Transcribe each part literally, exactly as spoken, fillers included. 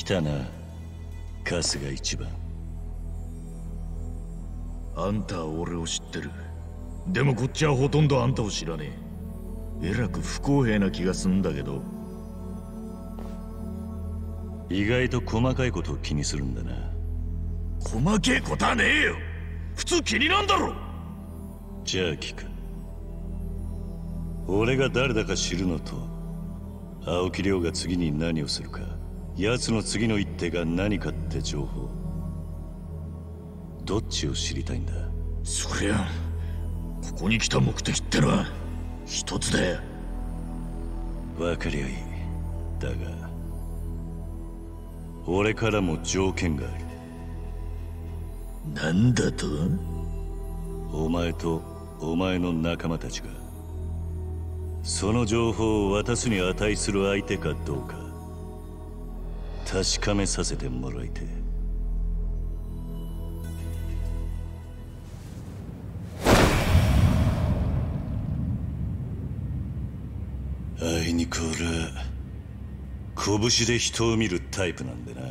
来たな、春日一番。 あんたは俺を知ってる。でもこっちはほとんどあんたを知らねえ。えらく不公平な気がすんだけど。 意外と細かいことを気にするんだな。 細けえことはねえよ。普通気になんだろ。 じゃあ聞く。俺が誰だか知るのと、青木亮が次に何をするか、奴の次の一手が何かって情報、どっちを知りたいんだ？ そりゃここに来た目的ってのは一つだよ。 分かりゃいい。だが俺からも条件がある。 なんだと？ お前とお前の仲間たちがその情報を渡すに値する相手かどうか確かめさせてもらいてえ。あいにく俺は拳で人を見るタイプなんでな。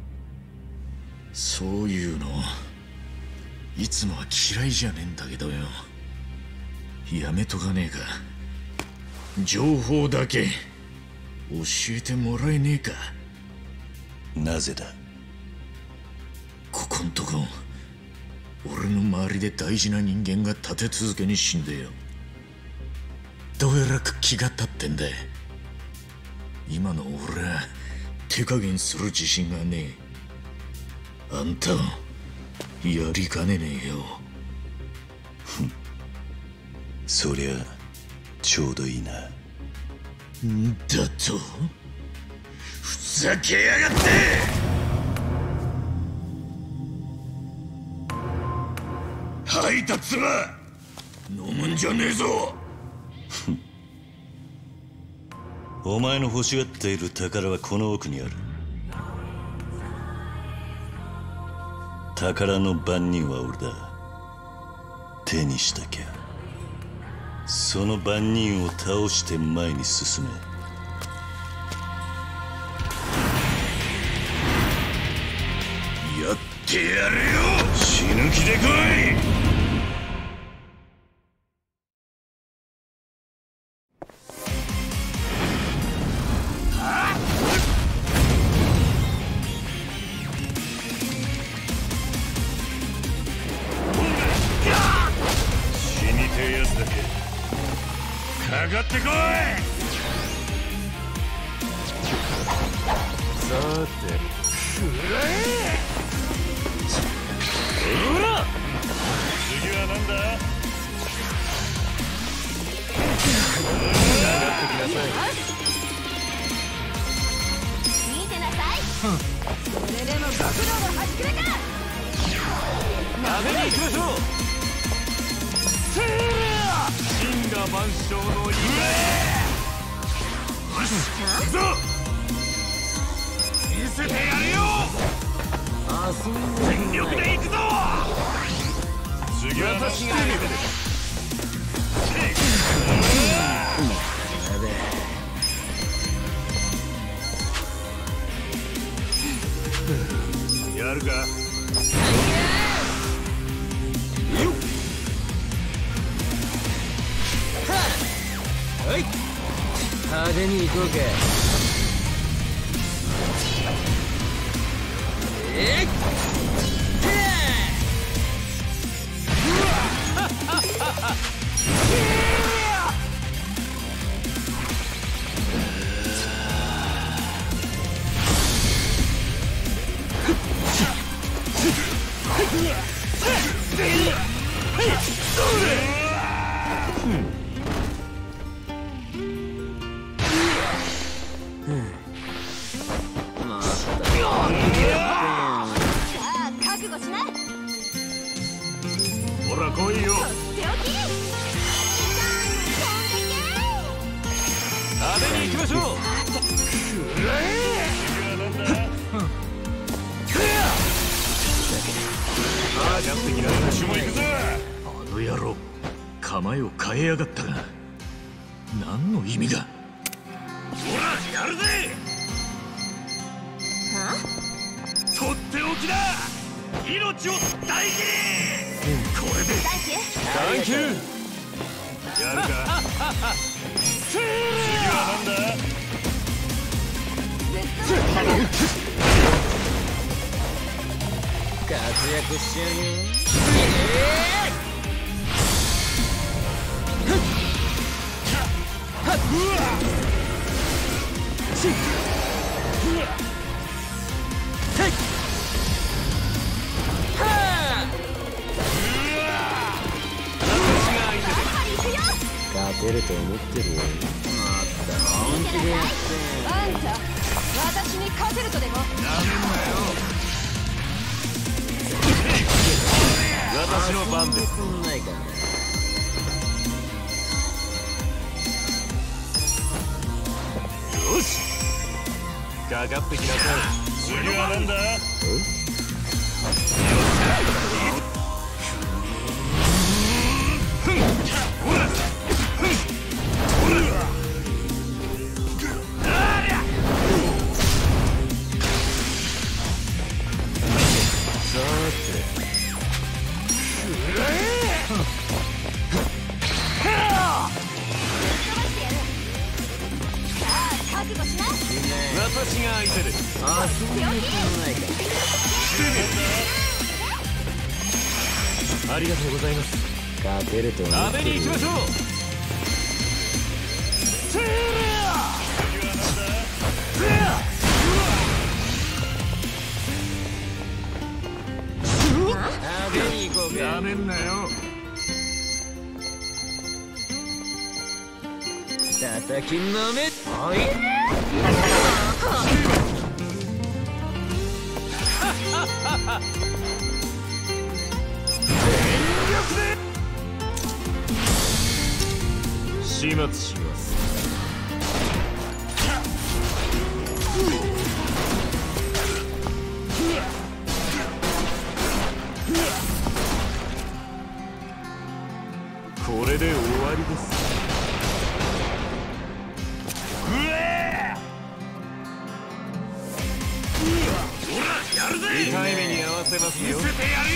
そういうのいつもは嫌いじゃねえんだけどよ。やめとかねえか。情報だけ教えてもらえねえか。 なぜだ？ ここんとこ俺の周りで大事な人間が立て続けに死んでよ。どえらく気が立ってんだ。今の俺は手加減する自信がねえ。あんたをやりかねねえよ。 ふん、そりゃちょうどいいな。 んだと？ふざけやがって！吐いた唾飲むんじゃねえぞ。 お前の欲しがっている宝はこの奥にある。宝の番人は俺だ。手にしたきゃその番人を倒して前に進め。 やってやるよ。死ぬ気で来い。かかってこい。さてくらえ。ほら次は何だ？上がってきなさい。 見てなさい。それでも学童の端くれか。 食べに行きましょう。神羅万象の夢。よし行くぞ。見せてやるよ。全力で行くぞ。次は私が見る。やるか。はい、派手に行こうか。えいっ、ほら来いよ。食べに行きましょう。くらえ。上がってきな。私も行くぞ。あの野郎構えを変えやがったが何の意味が。ほらやるぜ。 はあとっておきだ。命を大事に。これでサンキュー。 サンキュー。やるか。次はなんだ。 活躍しちゃうよ。勝てると思ってるよ。もっと本気でやって。 あんた私に勝てるとでも。 私の番です。 こんないかな。 よし、かかってきなさい。次はなんだ。私が相手です。 あ、そういうことないか。 ありがとうございます。 勝てると思ってる。 食べに行きましょう。 食べに行こうか。 やめんなよ。 叩きのめ。おい。 始末します。これで終わりです。痛い目に合わせますよ。見せてやるよ。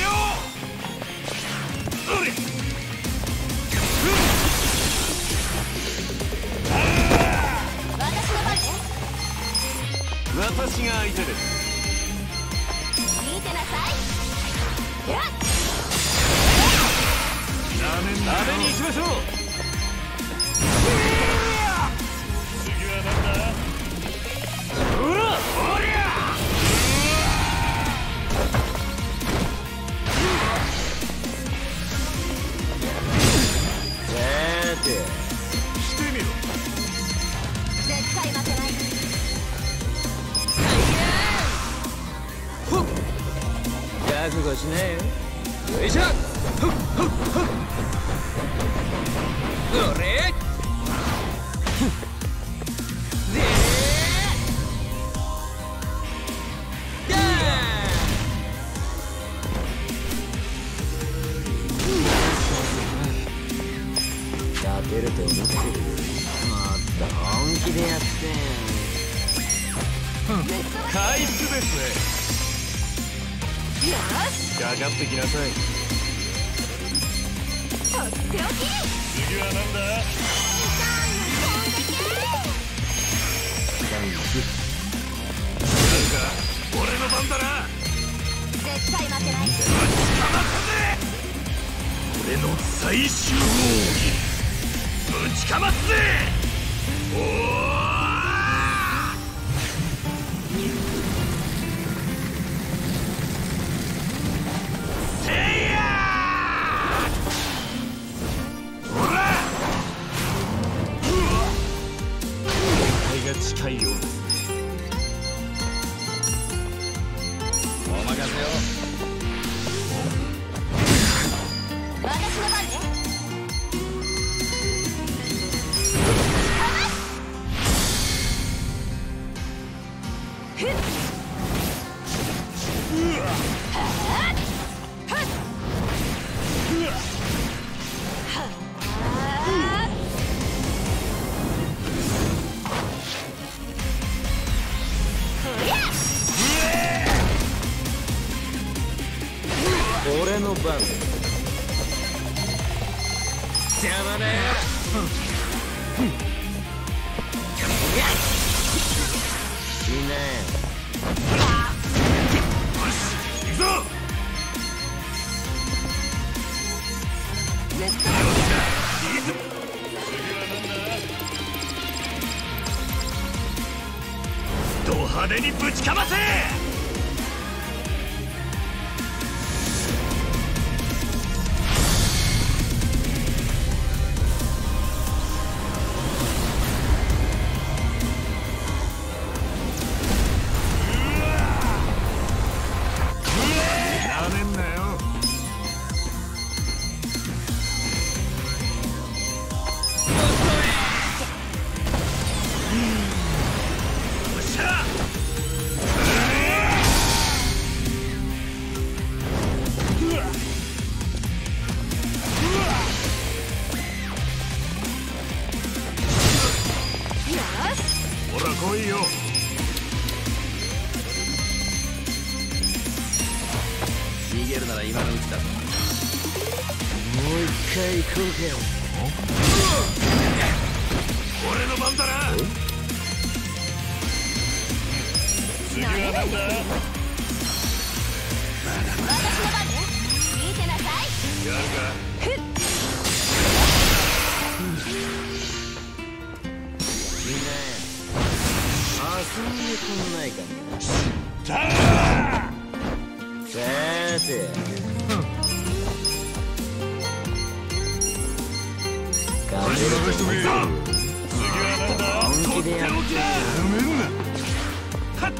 私が相手です。 見てなさい。 食べに行きましょう。次は何だ。ほら、おりゃ。 さて、 してみろ。 絶対負けない。 覚悟しなよ。よいしょ。おれ。で。だ。勝てると思ってる。もっと本気でやって。 回復ですね。 よし。 かかってきなさい。 とっておき。 次は何だ。なんか俺の番だな。 絶対負けない。 俺の最終号ぶちかますぜ。おー。近いようです。お任せよ。 私の番ね。 番邪魔だよ。死ね行くぞ。ド派手にぶちかませ。来いよ。 逃げるなら今のうちだぞ。もう一回行こうか。 俺の番だな。次はなんだ。 私の番ね。聞いてなさい。 やるか。 遊んでくんないかな。さーて勝てると思う。 次はなんだ。 本気でやってやめんな。はっ。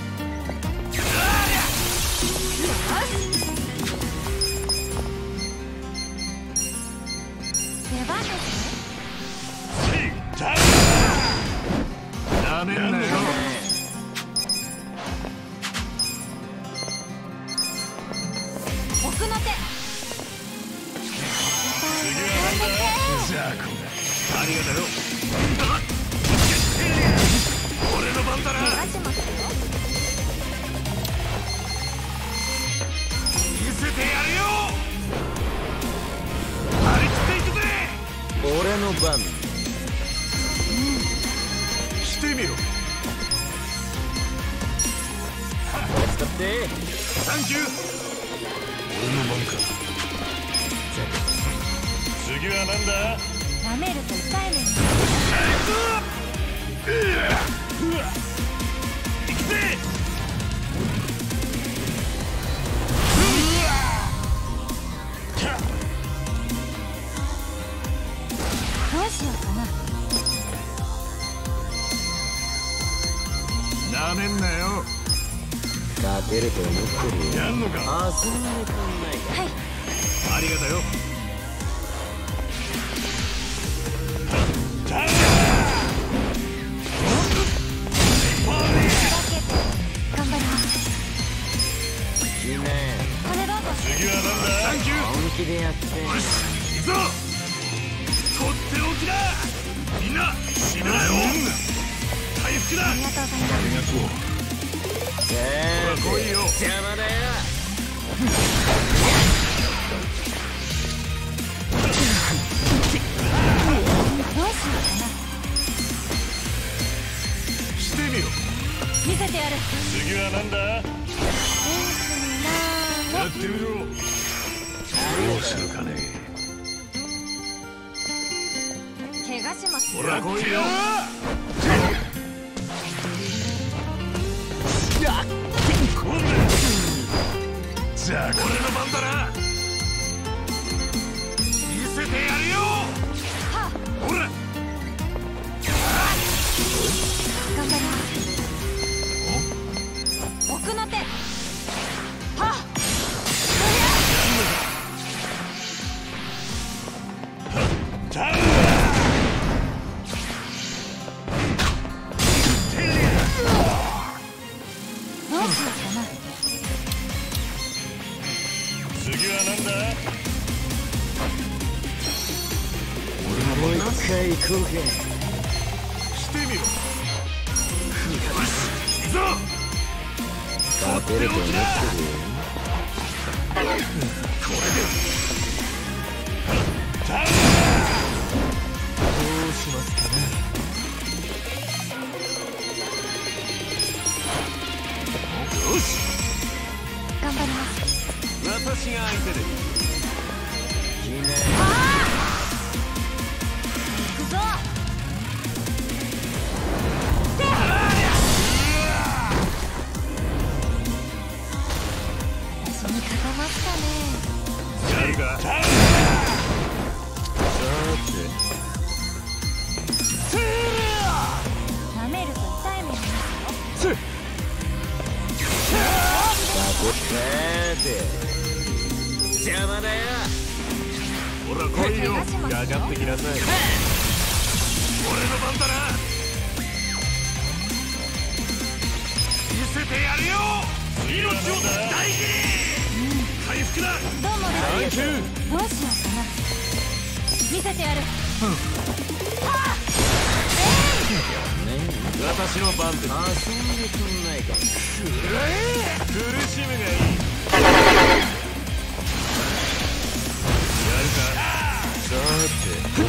出番ですね。 なめんなよ。 奥の手。 じゃあこれありがとうよ。俺の番だな。 怪我しますよ。 見せてやるよ。張り切っていくぜ。 俺の番。 してみろ。 使ってサンキュー。俺の番か。次はなんだ。 舐めると痛いのに。 行くぜ。 どうしようかな。 なめんなよ。 勝てると思ってるよ。 やんのか。 遊んでくんないか。 はい。 ありがとうよ。 頑張ります。 いいね。 これどうぞ。 次はなんだ。サンキュー。 本気でやって。 よし、行くぞ。とっておきだ。みんな死ぬなよ。回復だ。 ありがとうございます。 ありがとう。 さあ来いよ。 邪魔だよ。 どうしようかな。 してみろ。 見せてやる。 次はなんだ。 レースになーやってみろ。どうするかね。 怪我します。 ほら来いよ。じゃあ俺の番だな。見せてやるよ。ほら。 頑張ります。奥の手。はっ。どうしようかな。 次はなんだ。 もう一回行こうか。 してみろ。行くぞ。 勝てると思ってるよ。 こうしますかね。よし、 頑張ります。 私が相手で決め行くぞ。私に固まったね。 やるか。さ舐めると痛い目になるよ。 邪魔だよ。ほら来いよ。かかってきなさい。俺の番だな。見せてやるよ。命を大事に。回復だ。 どうもです。どうしようかな。見せてやる。 私の番です。遊んでくんないか。苦しむがいい。やるか。さて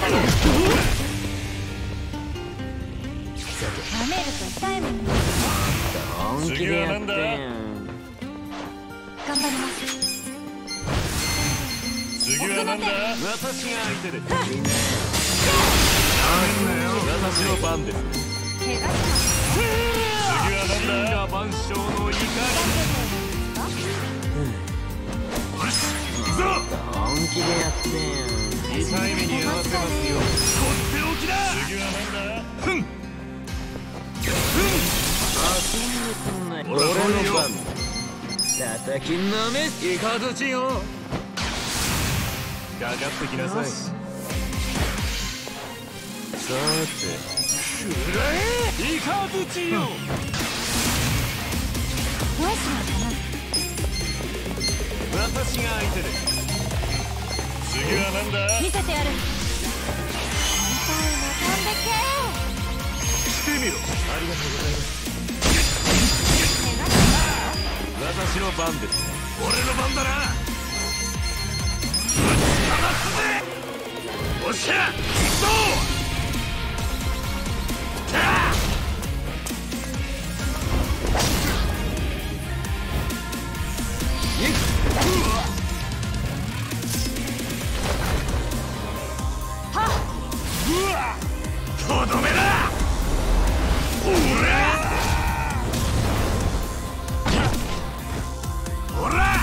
舐めると痛い目になる。 本気でやってん。 頑張ります。 次はなんだ。 私が相手です。私の番です。 怪我します。 次はなんだ。 が万象の怒り。本気でやってん。痛い目に合わせますよ。とっておきだ。 次はなんだ。 ふん。遊んでくんない。俺の番。叩きのめす。イカズチよ。かかってきなさい。さて。くらえ。イカズチよ。 どうしようかな。 私が相手です。 次はなんだ。 見せてやる。痛いの飛んでけ。 してみろ。ありがとうございます。 怪我し私の番です。俺の番だな。ぶっ飛ばすぜ。おっしゃ、行くぞ。とどめだ。ほらほら。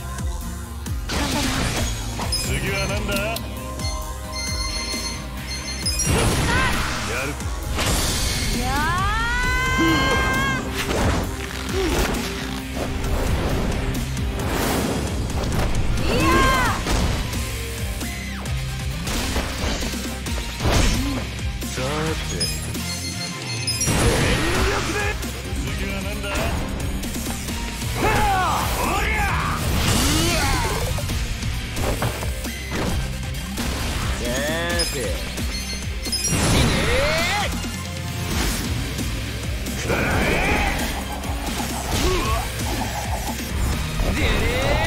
次はなんだ。 やる。 いやさて全力で。 次はなんだ。 おりゃ。さて死ね。くらえ。でれ。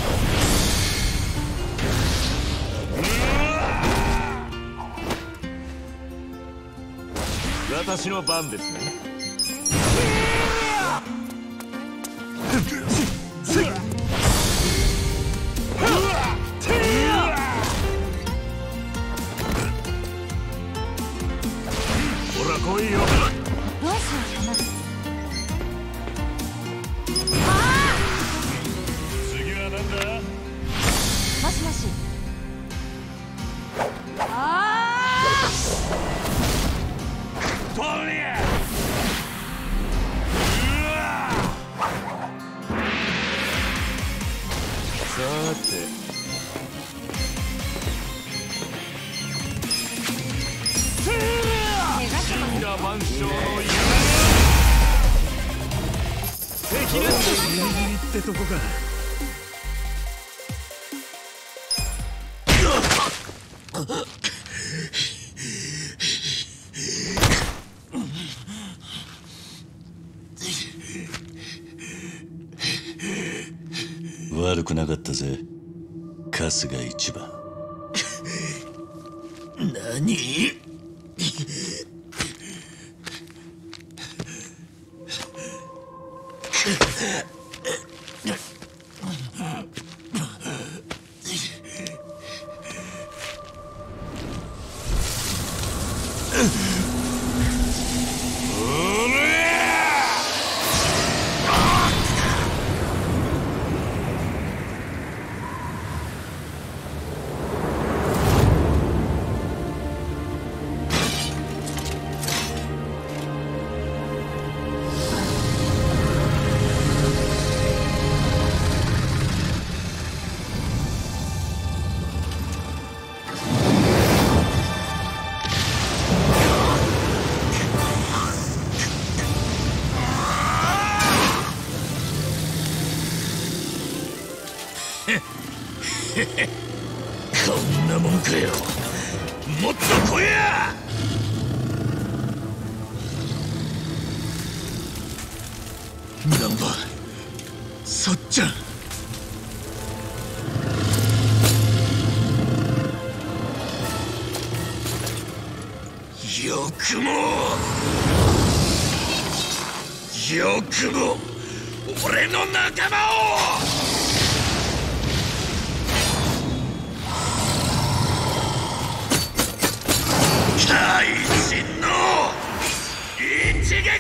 私の番ですね。ほら来いよ。 どうしようかな。 次はなんだ。 もしもし。ああ。 とりゃ。 さて神羅万象の夢。敵なしギリギリってとこか。 悪くなかったぜ。 勝つが一番。 何？こんなもんかよ。もっと来いや。ナンバそっちゃん。よくもよくも俺の仲間を。大臣の一撃。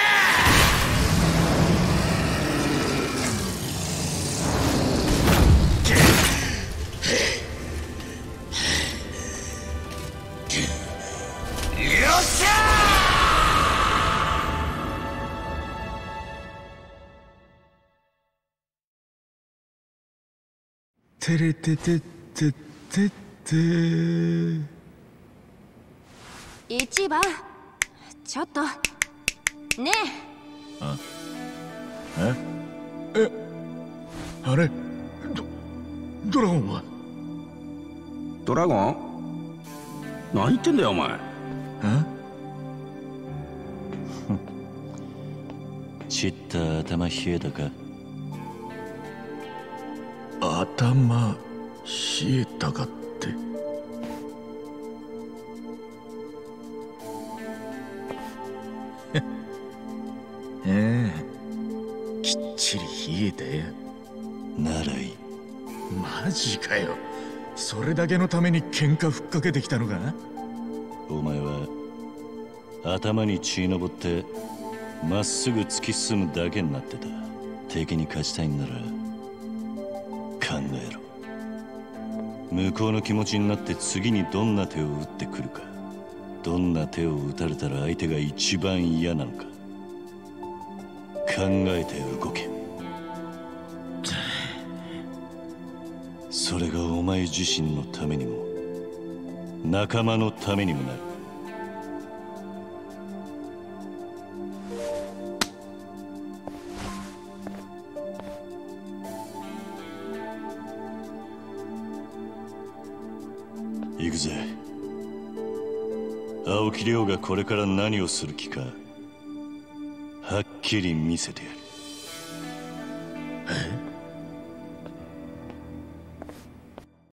よっしゃー。てれててててて。 一番ちょっとねえ。 あええあれドドラゴンはドラゴン何言ってんだよお前。 ちった頭冷えたか。 頭冷えたかって。ええ、きっちり冷えたよ。 ならいい。 マジかよ。それだけのために喧嘩ふっかけてきたのか。 お前は頭に血のぼってまっすぐ突き進むだけになってた。敵に勝ちたいんなら考えろ。向こうの気持ちになって次にどんな手を打ってくるか。どんな手を打たれたら相手が一番嫌なのか考えて動け。それがお前自身のためにも仲間のためにもなる。行くぜ。青木亮がこれから何をする気かはっきり見せてやる。